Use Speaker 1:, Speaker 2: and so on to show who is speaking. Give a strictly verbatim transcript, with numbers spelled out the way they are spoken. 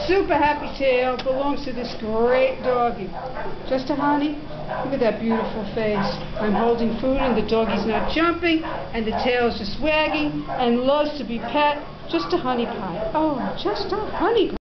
Speaker 1: super happy tail belongs to this great doggy. Just a honey. Look at that beautiful face. I'm holding food and the doggy's not jumping and the tail's just wagging and loves to be pet. Just a honey pie. Oh, just a honey pie.